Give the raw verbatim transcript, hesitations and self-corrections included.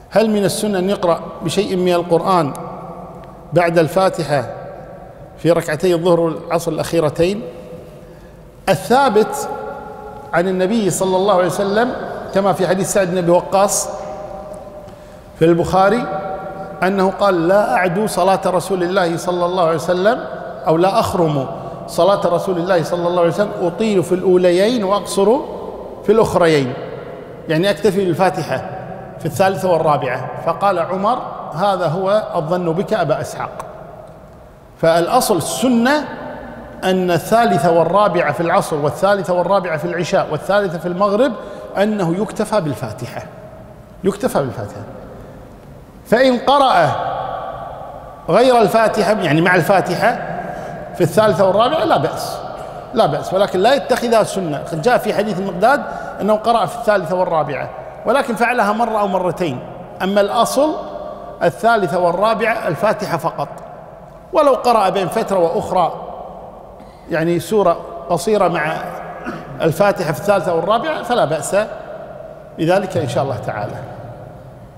هل من السنة أن يقرأ بشيء من القرآن بعد الفاتحة في ركعتي الظهر والعصر الأخيرتين؟ الثابت عن النبي صلى الله عليه وسلم كما في حديث سعد بن أبي وقاص في البخاري أنه قال: لا أعدو صلاة رسول الله صلى الله عليه وسلم، أو لا أخرم صلاة رسول الله صلى الله عليه وسلم، أطيل في الأوليين وأقصر في الأخريين، يعني أكتفي بالفاتحة في الثالثة والرابعة. فقال عمر: هذا هو الظن بك أبا إسحاق. فالأصل السنة أن الثالثة والرابعة في العصر والثالثة والرابعة في العشاء والثالثة في المغرب أنه يكتفى بالفاتحة، يكتفى بالفاتحة. فإن قرأ غير الفاتحة يعني مع الفاتحة في الثالثة والرابعة لا بأس، لا بأس، ولكن لا يتخذها سنة. جاء في حديث المقداد أنه قرأ في الثالثة والرابعة، ولكن فعلها مرة أو مرتين. أما الأصل الثالثة والرابعة الفاتحة فقط، ولو قرأ بين فترة وأخرى يعني سورة قصيرة مع الفاتحة في الثالثة والرابعة فلا بأس بذلك إن شاء الله تعالى.